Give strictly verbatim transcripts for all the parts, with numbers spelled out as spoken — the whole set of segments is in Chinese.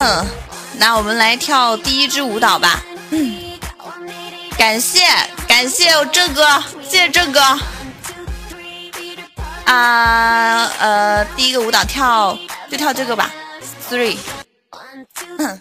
嗯，那我们来跳第一支舞蹈吧。嗯，感谢感谢我郑哥，谢谢郑哥。啊呃，第一个舞蹈跳就跳这个吧 ，three。嗯。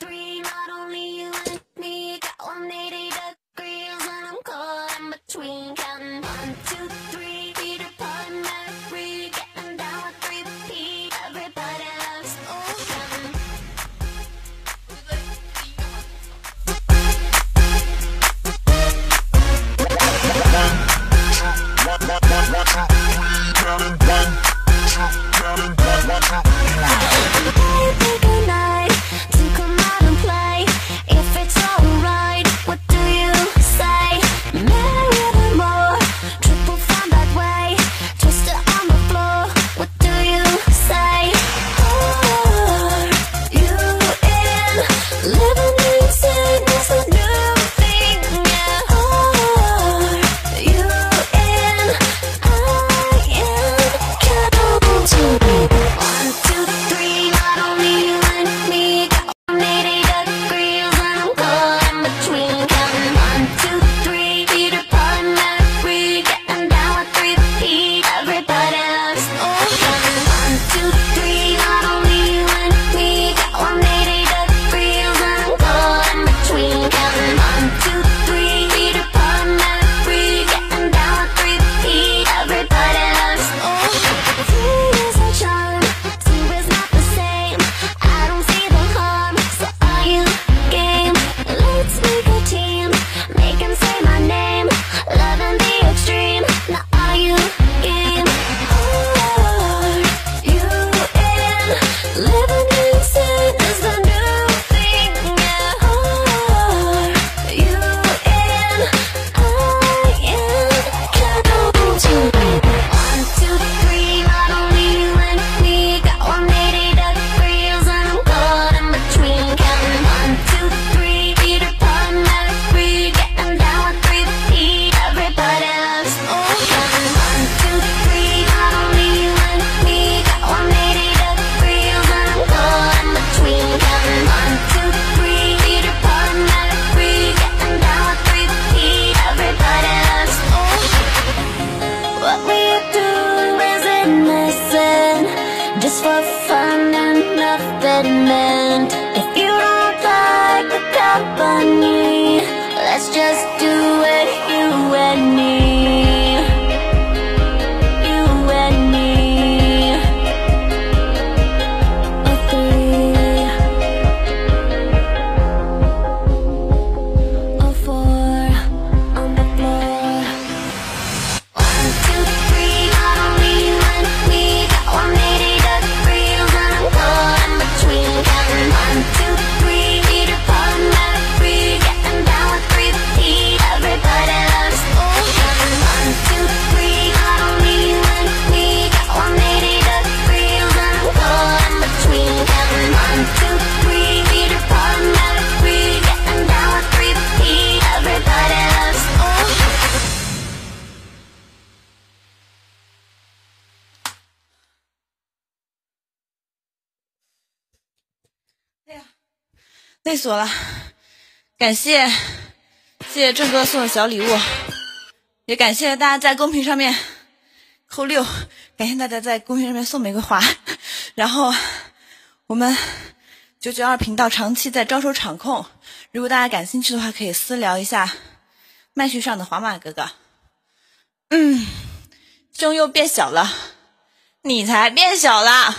累死我了，感谢谢谢郑哥送的小礼物，也感谢大家在公屏上面扣六，感谢大家在公屏上面送玫瑰花。然后我们九九二频道长期在招收场控，如果大家感兴趣的话，可以私聊一下麦序上的华马哥哥。嗯，胸又变小了，你才变小了，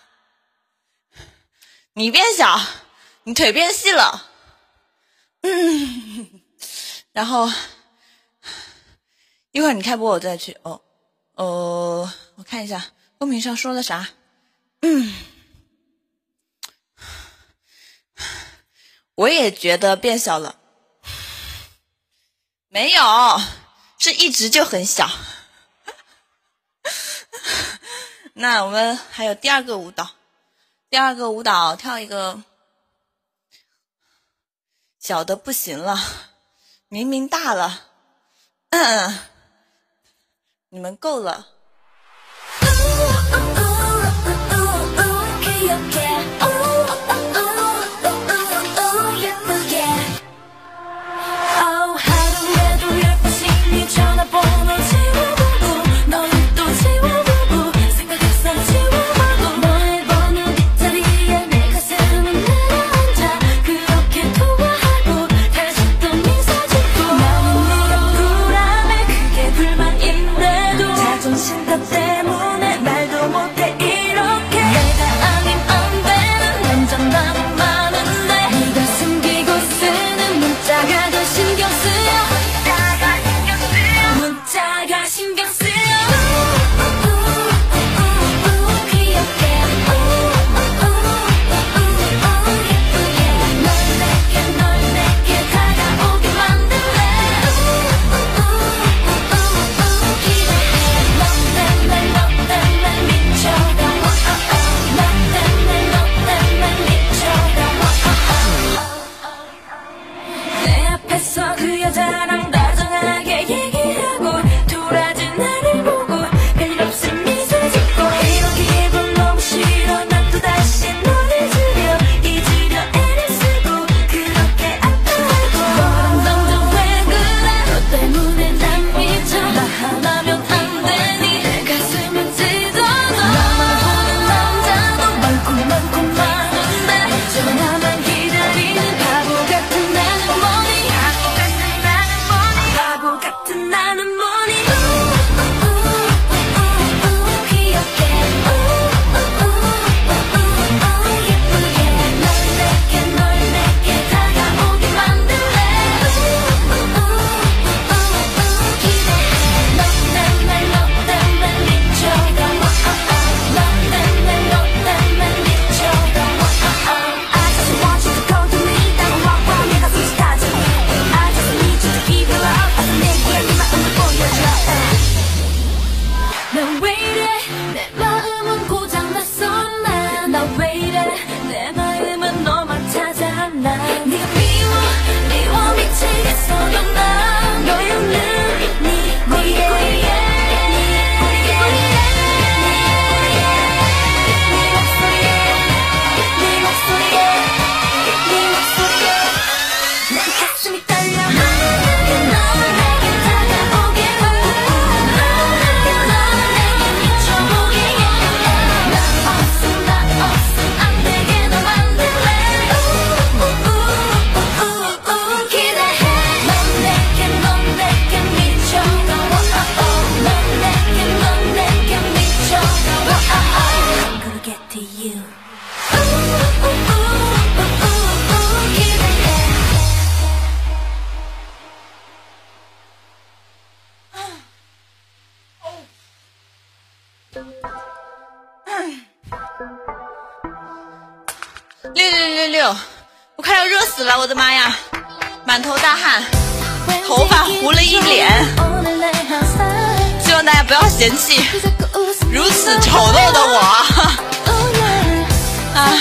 你变小。你腿变细了，嗯，然后一会儿你开播我再去。哦，哦，我看一下公屏上说了啥。嗯，我也觉得变小了，没有，是一直就很小。那我们还有第二个舞蹈，第二个舞蹈跳一个。小的不行了，明明大了，嗯，你们够了。 六六，我快要热死了，我的妈呀，满头大汗，头发糊了一脸，希望大家不要嫌弃如此丑陋的我啊！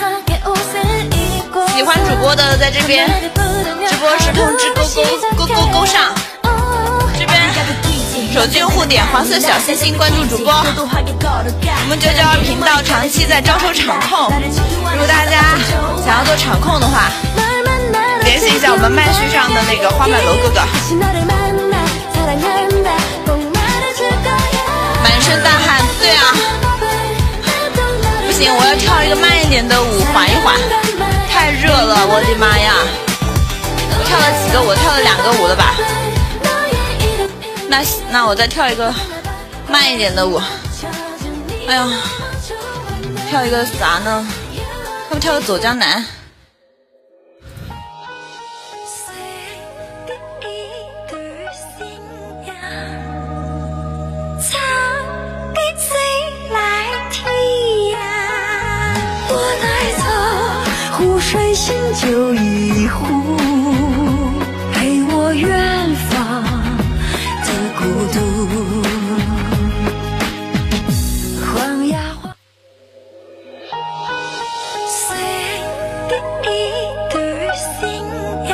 喜欢主播的在这边直播时通知勾勾勾勾勾上，这边手机用户点黄色小心心关注主播。我们九九二频道长期在招收场控，如果大家想要做场控的话，联系一下我们麦序上的那个花满楼哥哥。满身大汗，对啊，不行，我要跳一个慢一点的舞，缓一缓，太热了，我的妈呀！我跳了几个？我跳了两个舞了吧？那那我再跳一个慢一点的舞。哎呀，跳一个啥呢？要不跳个走江南？ 水醒就一壶，陪我远方的孤独。晃呀晃，随第一对新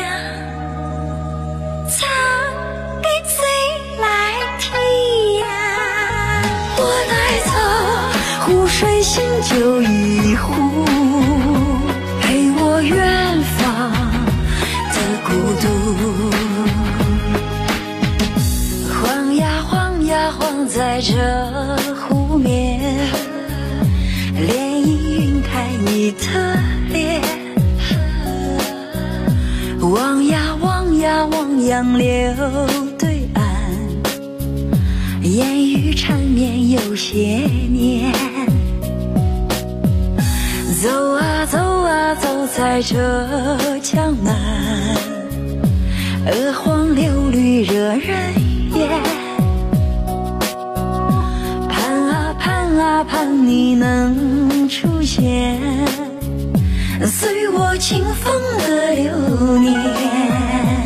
娘，唱给谁来听呀？我带走湖水醒就一壶。远方的孤独，晃呀晃呀晃在这湖面，涟漪晕开你的脸，望呀望呀望杨柳对岸，烟雨缠绵有些年。走啊走啊走在这江南，鹅黄柳绿惹人厌，盼啊盼啊盼你能出现，随我清风的流年。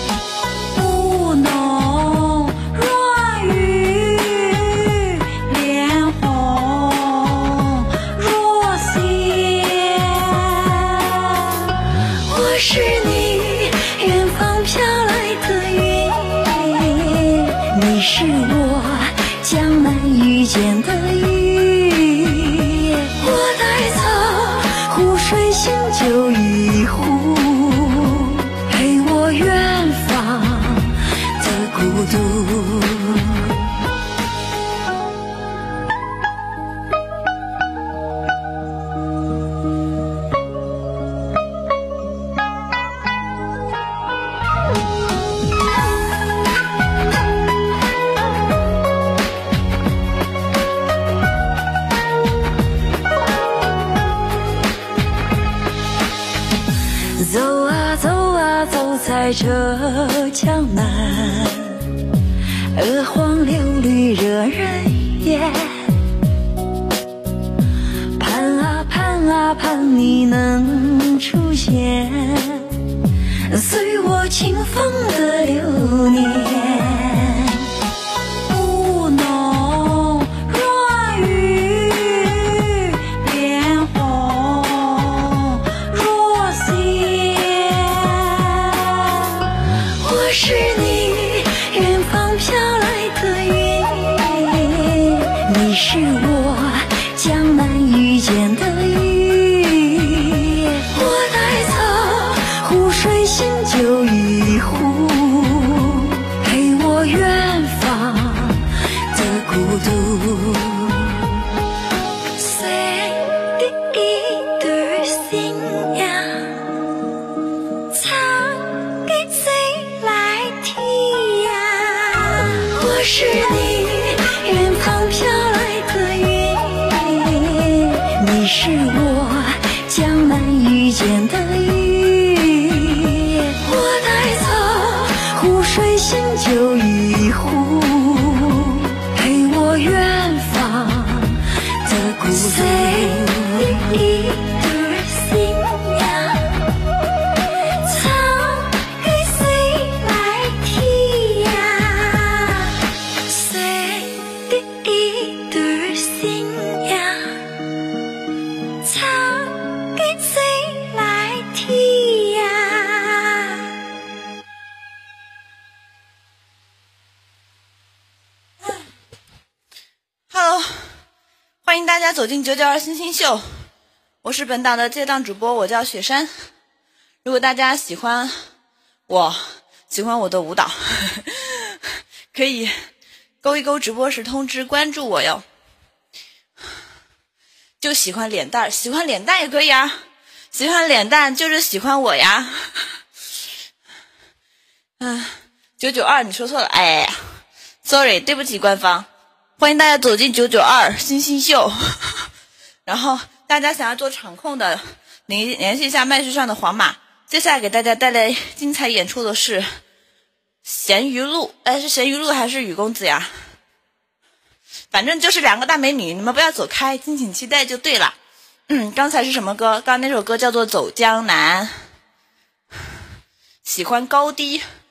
是你远方飘来的云，你是我江南遇见的雨。我带走湖水醒就一壶，陪我远方的孤独。走啊走啊走在这江南，鹅黄柳绿惹人厌，盼啊盼啊盼你能出现，随我清风的流年。是你远方飘来的云，你是我江南遇见的雨。我带走湖水醒就一壶，陪我远方的孤独。随第一对新娘，唱给谁是你远方飘来的云，你是我江南遇见的雨。我带走湖水醒就一壶，陪我远方的孤独。随第一对新娘， 大家走进九九二星星秀，我是本档的接档主播，我叫雪山。如果大家喜欢我，喜欢我的舞蹈，可以勾一勾直播时通知关注我哟。就喜欢脸蛋，喜欢脸蛋也可以啊，喜欢脸蛋就是喜欢我呀。嗯，九九二你说错了，哎 ，sorry， 对不起官方。欢迎大家走进九九二星星秀。然后大家想要做场控的，联联系一下麦序上的黄马。接下来给大家带来精彩演出的是咸鱼露，哎，是咸鱼露还是雨公子呀？反正就是两个大美女，你们不要走开，敬请期待就对了。嗯，刚才是什么歌？刚刚那首歌叫做《走江南》，喜欢高低。